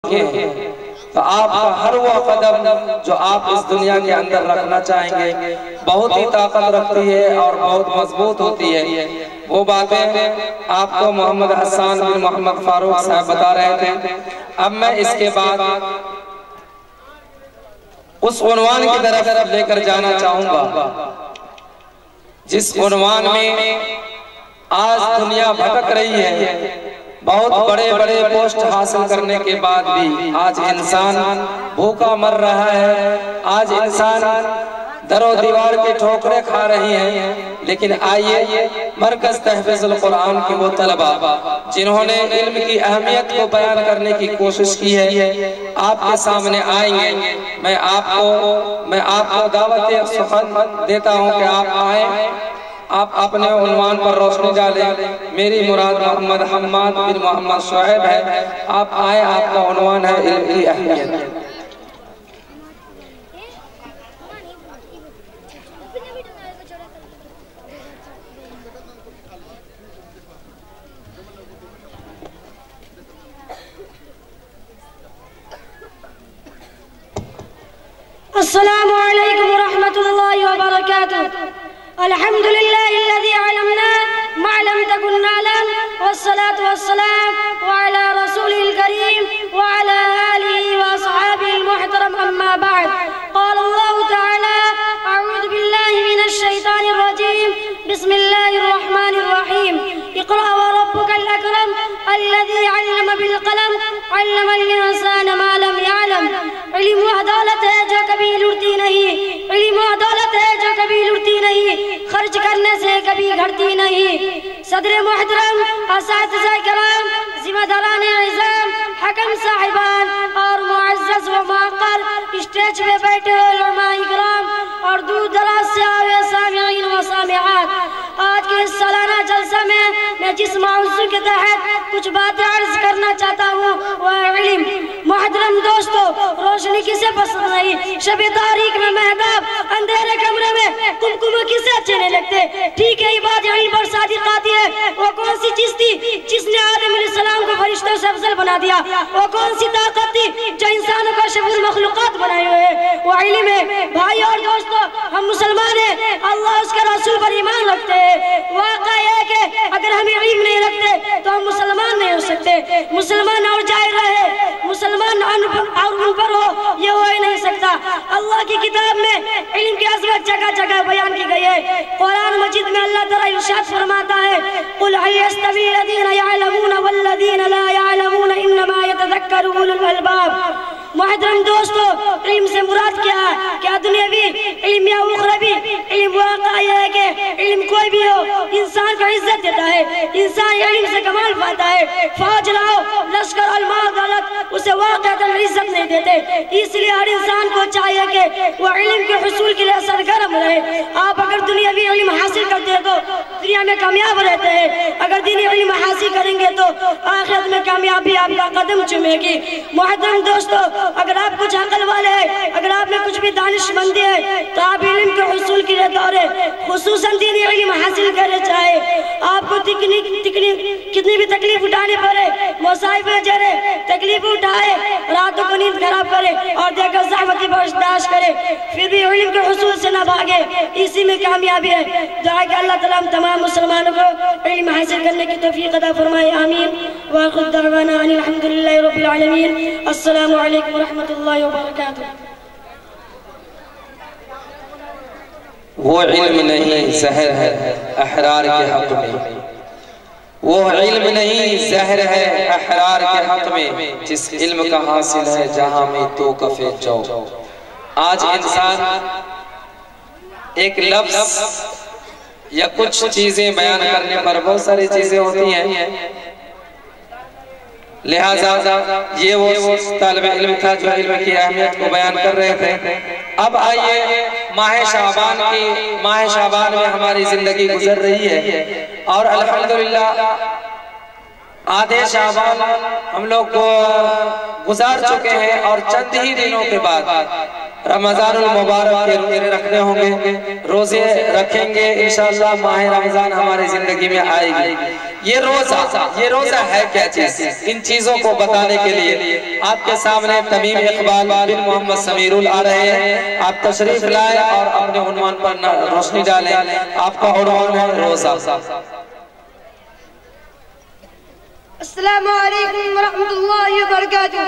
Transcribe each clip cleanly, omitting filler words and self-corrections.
تو آپ کا ہر وہ قدم جو آپ اس دنیا کے اندر رکھنا چاہیں گے بہت ہی طاقت رکھتی ہے اور بہت مضبوط ہوتی ہے۔ وہ باتیں آپ کو محمد حسان بن محمد فاروق صاحب بتا رہے تھے۔ اب میں اس کے بعد اس عنوان کی طرف لے کر جانا چاہوں گا جس عنوان میں آج دنیا بھٹک رہی ہے۔ بہت بڑے بڑے پوسٹ حاصل کرنے کے بعد بھی آج انسان بھوکا مر رہا ہے، آج انسان در و دیوار کے ٹھوکریں کھا رہی ہیں۔ لیکن آئیے مرکز تحفیظ القرآن کے وہ طلبہ جنہوں نے علم کی اہمیت کو بیان کرنے کی کوشش کی ہے آپ کے سامنے آئیں گے۔ میں آپ کو دعوت سخن دیتا ہوں کہ آپ آئیں، آپ اپنے عنوان پر روشنی ڈالیں۔ میری مراد محمد حماد بن محمد شعیب ہے۔ آپ آئیں، آپ کا عنوان ہے علم کی اہمیت۔ السلام علیکم ورحمۃ اللہ وبرکاتہ۔ الحمد للہ الذی علمنا ما لم تکن نعلم، والصلاة والسلام وعلى رسول الكریم وعلى آلہ واصحابہ المحترم، اما بعد۔ قال اللہ تعالی اعوذ باللہ من الشیطان الرجیم، بسم اللہ الرحمن الرحیم۔ اقرأ وربک الاکرم الذی علم بالقلم علم الانسان ما لم يعلم۔ علم و عدالت ہے جو کبھی لڑتی نہیں، علم و عدالت ہے جو کبھی لڑتی نہیں، خرچ کرنے سے کبھی گھٹتی نہیں۔ صدر محترم، اساتذہ کرام، ذمہ داران اعظام، حکم صاحبان اور معزز و معقر اسٹیج پہ بیٹھے علماء اکرام اور دور دراز سے آئے سامعین و سامعات، آج کے اس سالانہ جلسہ میں جس موضوع کے تحت کچھ باتیں عرض کرنا چاہتا ہوں وہ علم۔ محترم دوستو، روشنی کسے پسند نہیں؟ شب تاریک میں مہتاب، اندھیرے کمرے میں کمکم کسے اچھے نہیں لگتے؟ ٹھیک ہے، یہ بات علم پر صادق آتی ہے۔ وہ کون سی چیز تھی جس نے آدم علیہ السلام کو فرشتوں سے افضل بنا دیا؟ وہ کون سی طاقت تھی جو انسانوں کا شبور مخلوقات بنائے ہوئے؟ وہ علم ہے۔ بھائی اور دوستو، ہم مسلمان ہیں، اللہ اس کے رسول پر ایمان رکھتے ہیں۔ واقعہ یہ کہ اگر ہم علم نہیں رکھتے تو ہم مسلمان نہیں ہو سکتے۔ مسلمان اور جائے رہے، مسلمان اور ان پر ہو، یہ ہو ہی نہیں سکتا۔ اللہ کی کتاب میں علم کی عظمت جگہ جگہ بیان کی گئی ہے۔ قرآن مجید میں اللہ تعالیٰ ارشاد فرماتا ہے، قُلْ هَلْ يَسْتَوِي الَّذِينَ يَعْلَمُونَ وَالَّذِينَ لَا يَعْلَمُونَ إِنَّمَا يَتَذَكَّرُ أُولُو الْأَلْبَابِ۔ محترم دوستو، علم سے مراد کیا ہے؟ کیا دنیاوی علم یا اخروی علم؟ واقعہ یہ ہے کہ علم کوئی بھی ہو انسان کو عزت دیتا ہے، انسان علم سے کمال پاتا ہے۔ فوج لاؤ، لشکر، علماء، دولت اسے واقعہ عزت نہیں دیتے۔ اس لیے ہر انسان کو چاہیے کہ وہ علم کے حصول کے لیے سرگرم رہے۔ آپ اگر دنیاوی علم حاصل کرتے ہیں تو دنیا میں کامیاب رہتے ہیں، اگر دینی علم حاصل کریں گے تو آخرت میں کامیابی آپ کا قدم چومے گی۔ محترم دوستو، اگر آپ کچھ عقل والے ہیں، اگر آپ میں کچھ بھی دانش مندی ہے تو آپ علم کے حصول کے لیے دورے، خصوصاً دینی علم حاصل کرنے چاہے۔ آپ کو کتنی بھی تکلیف اٹھانے پڑے، مصائب میں جرے، تکلیف اٹھائے، راتوں کو نیند خراب کرے اور دیکھر زحمتی برداشت کرے، پھر بھی علم کے حصول سے نہ بھاگے، اسی میں کامیابی ہے۔ دعا کہ اللہ تعالیٰ تمام مسلمانوں کو علم حاصل کرنے کی توفیق عطا فرمائے، آمین۔ وآخر دعوانا ان الحمدللہ رب العالمین۔ السلام علیکم ورحمۃ اللہ وبرکاتہ۔ وہ علم نہیں زہر ہے احرار کے حق میں، وہ علم نہیں زہر ہے احرار کے حق میں، جس علم کا حاصل ہے جہاں میں تو کفے جو۔ آج انسان ایک لفظ یا کچھ چیزیں بیان کرنے پر بہت ساری چیزیں ہوتی ہیں، لہذا یہ وہ طالب علم تھا جو علم کی اہمیت کو بیان کر رہے تھے۔ اب آئیے ماہ شعبان میں ہماری زندگی گزر رہی ہے اور الحمدللہ آدھے شعبان ہم لوگ کو گزار چکے ہیں اور چند ہی دنوں کے بعد رمضان المبارک کے روزے رکھنے ہوں گے، روزے رکھیں گے انشاءاللہ۔ ماہ رمضان ہماری زندگی میں آئے گی۔ یہ روزہ ہے کیا چیز؟ ان چیزوں کو بتانے کے لیے آپ کے سامنے تمیم اقبال بن محمد سمیرول آ رہے ہیں. آپ تشریف لائیں اور اپنے عنوان پر روشنی ڈالیں. آپ کا عنوان ہے روزہ. السلام علیکم ورحمۃ اللہ وبرکاتہ.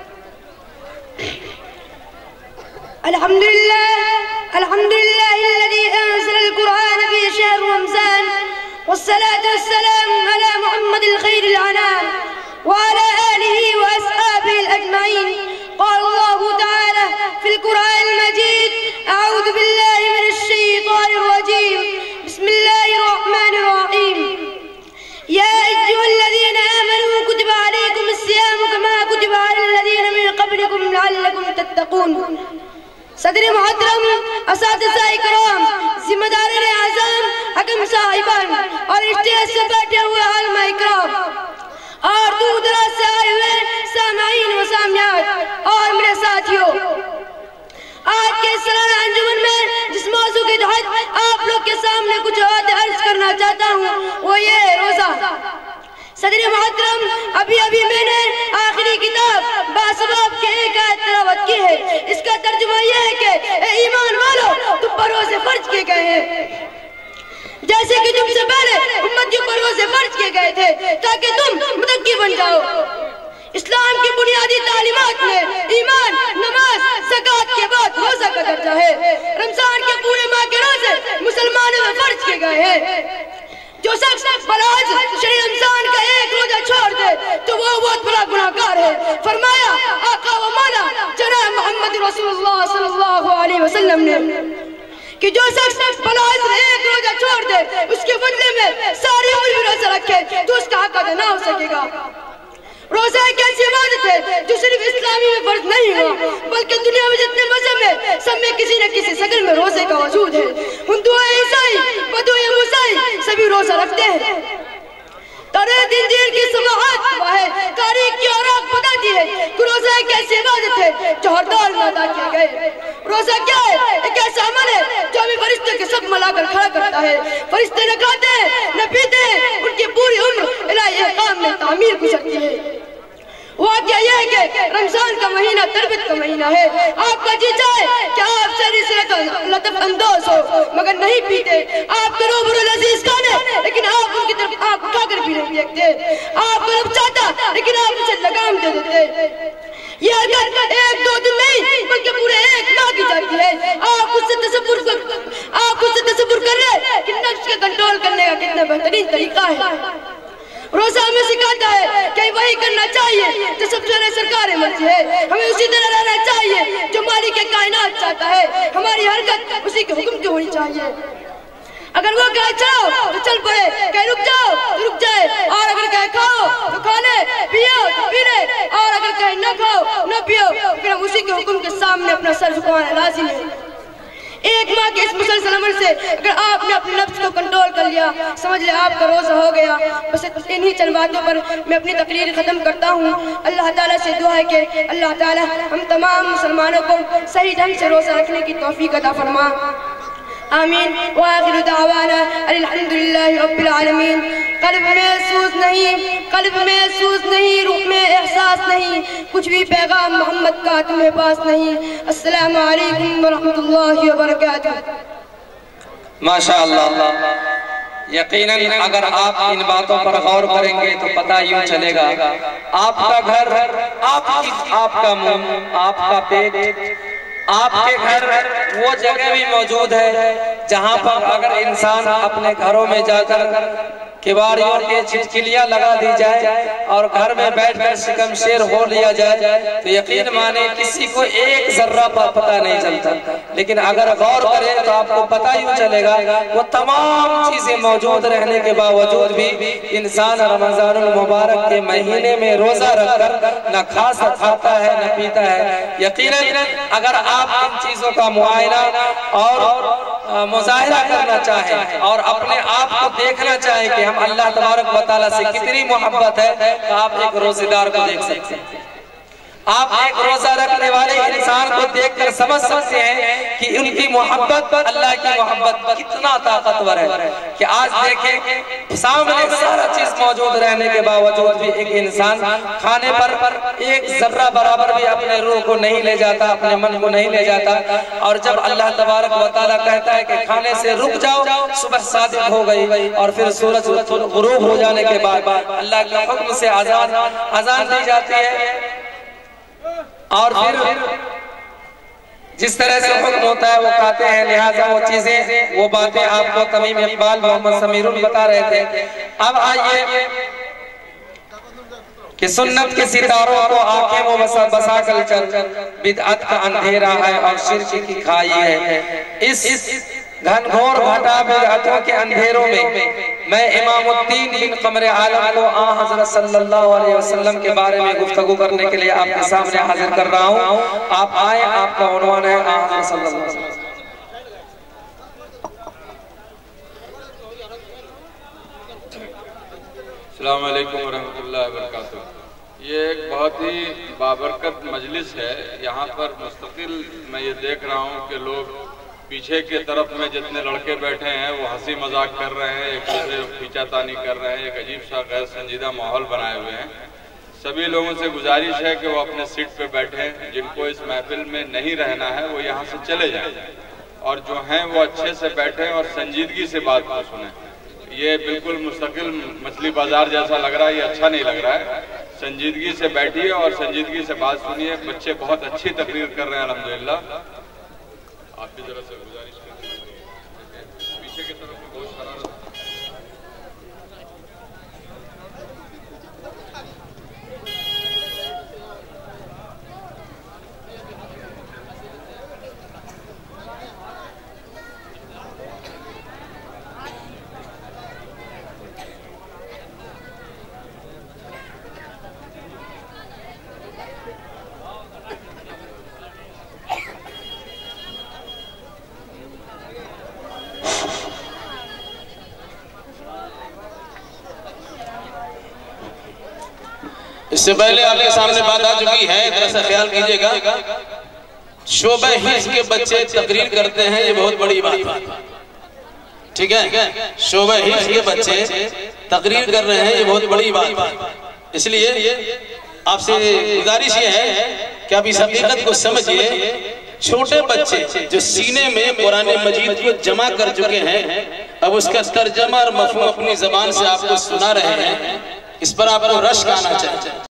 الحمد لله الذي أنزل القرآن في شهر رمضان والصلاة والسلام على محمد الخير العنام وعلى آله وأصحابه الأجمعين. قال الله تعالى في القرآن المجيد: أعوذ بالله من الشيطان الرجيم. بسم الله الرحمن الرحيم. يا أيها الذين آمنوا كتب عليكم الصيام كما كتب على الذين من قبلكم لعلكم تتقون. صدر محترم، اساتذہ اکرام، ذمہ داران اعظام، حکم صاحبان اور اسٹیج سے بیٹھے ہوئے علماء اکرام اور دور دراز سے آئے ہوئے سامعین و سامعات اور میرے ساتھیوں، آج کے سالانہ انجمن میں جس موضوع کے تحت آپ لوگ کے سامنے کچھ باتیں عرض کرنا چاہتا ہوں وہ یہ ہے روزہ. صدر محترم، ابھی میں نے آخری کتاب باسباب کے ایک آیت تلاوت کی ہے. اس کا ترجمہ یہ ہے کہ اے ایمان والو، تم پر روزے فرض کیے گئے ہیں جیسے کہ تم سے پہلے امتیوں پر روزے فرض کیے گئے تھے تاکہ تم متقی بن جاؤ. اسلام کی بنیادی تعلیمات میں ایمان، نماز، زکوٰۃ کے بعد روزہ کا درجہ ہے. رمضان کے پورے ماہ کے روزے مسلمانوں میں فرض کیے گئے ہیں. جو شخص بلاج شہر رمضان کا ایک روزہ چھوڑ دے تو وہ بہت بڑا گناہگار ہے. فرمایا آقا و مولا جناب محمد رسول اللہ صلی اللہ علیہ وسلم نے کہ جو شخص بلاج ایک روزہ چھوڑ دے اس کے بدلے میں ساری عمر بھی روزہ رکھے تو اس کا حق ادا نہ ہو سکے گا. روزہ ایک ایسی عبادت ہے جو صرف اسلامی میں فرض نہیں ہوا بلکہ دنیا میں جتنے مذہب ہیں سب میں کسی نہ کسی شکل میں روزے کا وجود ہے. ہندو، عیسائی، بدو یا موسائی سبھی روزہ رکھتے ہیں. تاریخ انجیل کی سماعت ہوا ہے، تاریخ کی اوراق بتاتی ہے کہ روزہ ایک ایسی عبادت ہے جو ہر دور میں ادا کیے گئے. روزہ کیا ہے؟ ایک ایسا عمل ہے جو ہمیں فرشتے کے ساتھ ملا کر کھڑا کرتا ہے. فرشتے نہ کھاتے ہیں نہ پیتے ہیں، ان کی پوری عمر الہی احکام میں تعمیر گزرتی ہے. واقعہ یہ ہے کہ رمضان کا مہینہ تربیت کا مہینہ ہے. آپ کا جی چاہے کہ آپ شہری سے لطف اندوز ہو مگر نہیں پیتے. آپ کے روبرو لذیذ کھانے لیکن آپ ان کی طرف آنکھ اٹھا کر بھی نہیں دیکھتے. آپ کو رب چاہتا لیکن آپ اسے لگام دے دیتے. یہ حرکت ایک دو دن نہیں بلکہ پورے ایک ماہ کی جاتی ہے. آپ اس سے تصور کر رہے کہ نفس کے کنٹرول کرنے کا کتنا بہترین طریقہ ہے. روزہ ہمیں سکھاتا ہے کہ وہی کرنا چاہیے جو سب سے بڑے سرکار مرضی ہے. ہمیں اسی طرح رہنا چاہیے جو مالک کائنات چاہتا ہے. ہماری حرکت اسی کے حکم کی ہونی چاہیے. اگر وہ کہے چلو تو چل پڑے، کہے رک جاؤ تو رک جائے، اور اگر کہے کھاؤ تو کھا لے، پیو تو پی لے، اور اگر کہے نہ کھاؤ نہ پیو پھر ہم اسی کے حکم کے سامنے اپنا سر جھکانا لازم ہے. ایک ماہ کے اس مسلسل عمل سے اگر آپ نے اپنے نفس کو کنٹرول کر لیا سمجھ لے آپ کا روزہ ہو گیا. بس انہی چند باتوں پر میں اپنی تقریر ختم کرتا ہوں. اللہ تعالیٰ سے دعا ہے کہ اللہ تعالیٰ ہم تمام مسلمانوں کو صحیح ڈھنگ سے روزہ رکھنے کی توفیق عطا فرما. آمین. وآخر دعوانا الحمدللہ رب العالمین. قلب میں سوز نہیں، روح میں احساس نہیں، کچھ بھی پیغام محمد کا تمہیں پاس نہیں. السلام علیکم ورحمۃ اللہ وبرکاتہ. ماشاءاللہ. یقیناً اگر آپ ان باتوں پر غور کریں گے تو پتہ یوں چلے گا آپ کا گھر، آپ کا منہ، آپ کا پیٹ، آپ کے گھر وہ جگہ بھی موجود ہے جہاں پر اگر انسان اپنے گھروں میں جا کر کباڑیوں کے چھچکلیاں لگا دی جائے اور گھر میں بیٹھ کر شکم شیر ہو لیا جائے تو یقین مانے کسی کو ایک ذرہ پر پتہ نہیں چلتا. لیکن اگر غور کریں تو آپ کو پتہ یوں چلے گا وہ تمام چیزیں موجود رہنے کے باوجود بھی انسان رمضان المبارک کے مہینے میں روزہ رکھ کر نہ کھاتا ہے نہ پیتا ہے. یقیناً اگر آپ ان چیزوں کا معائنہ اور مظاہرہ کرنا چاہیں اور اپنے آپ کو دیکھنا چاہیں کہ ہم اللہ تبارک و تعالیٰ سے کتنی محبت ہے تو آپ ایک روزہ دار کو دیکھ سکتے ہیں. آپ ایک روزہ رکھنے والے انسان انسان کو دیکھ کر سمجھ سکتے ہیں کہ ان کی محبت اللہ کی محبت کتنا طاقتور ہے کہ آج دیکھیں سامنے سارا چیز موجود رہنے کے باوجود بھی ایک انسان کھانے پر ایک ذرہ برابر بھی اپنے روح کو نہیں لے جاتا، اپنے من کو نہیں لے جاتا، اور جب اللہ تبارک و تعالیٰ کہتا ہے کہ کھانے سے رک جاؤ، صبح صادق ہو گئی اور پھر سورج غروب ہو جانے کے بعد اللہ کے حکم سے اذان دی جاتی ہے، اور پھر جس طرح سے حکم ہوتا ہے وہ کہتے ہیں، لہٰذا وہ چیزیں وہ باتیں آپ کو تمیم اقبال محمد سمیرون بتا رہے تھے۔ اب آئیے کہ سنت کے ستاروں کو آنکھیں وہ بسا کر چل، بدعت کا اندھیرا ہے اور شرک کی کھائی ہے، اس گھن گھور گھٹا بدعتوں کے اندھیروں میں امام الدین بن قمر عالم کو حضرت صلی اللہ علیہ وسلم کے بارے میں گفتگو کرنے کے لیے آپ کے سامنے حاضر کر رہا ہوں۔ آپ آئیں، آپ کا عنوان ہے حضرت صلی اللہ علیہ وسلم۔ السلام علیکم ورحمۃ اللہ وبرکاتہ۔ یہ ایک بہت ہی بابرکت مجلس ہے۔ یہاں پر مستقل میں یہ دیکھ رہا ہوں کہ لوگ پیچھے کی طرف میں جتنے لڑکے بیٹھے ہیں وہ ہنسی مذاق کر رہے ہیں، ایک دوسرے کو کھینچا تانی کر رہے ہیں، ایک عجیب سا غیر سنجیدہ ماحول بنائے ہوئے ہیں۔ سبھی لوگوں سے گزارش ہے کہ وہ اپنے سیٹ پہ بیٹھیں، جن کو اس محفل میں نہیں رہنا ہے وہ یہاں سے چلے جائیں، اور جو ہیں وہ اچھے سے بیٹھیں اور سنجیدگی سے بات کو سنیں۔ یہ بالکل مستقل مچھلی بازار جیسا لگ رہا ہے، یہ اچھا نہیں لگ رہا ہے۔ سنجیدگی سے بیٹھیے اور سنجیدگی سے بات سنیے۔ بچے بہت اچھی تقریر کر رہے ہیں الحمدللہ۔ آپ بھی ذرا سے گزارش کرتے ہیں، پیچھے کی طرف میں بہت شرارت ہے۔ اس سے پہلے آپ کے سامنے بات آ چکی ہے، ذرا سا خیال کیجئے گا۔ شعبہ حفظ کے بچے تقریر کرتے ہیں، یہ بہت بڑی بات ہے، ٹھیک ہے؟ شعبہ حفظ کے بچے تقریر کر رہے ہیں، یہ بہت بڑی بات ہے۔ اس لیے آپ سے گزارش یہ ہے کہ آپ اس حقیقت کو سمجھئے، چھوٹے بچے جو سینے میں قرآن مجید کو جمع کر چکے ہیں، اب اس کا ترجمہ اور مفہوم اپنی زبان سے آپ کو سنا رہے ہیں، اس پر آپ کو رشک آنا چاہیے۔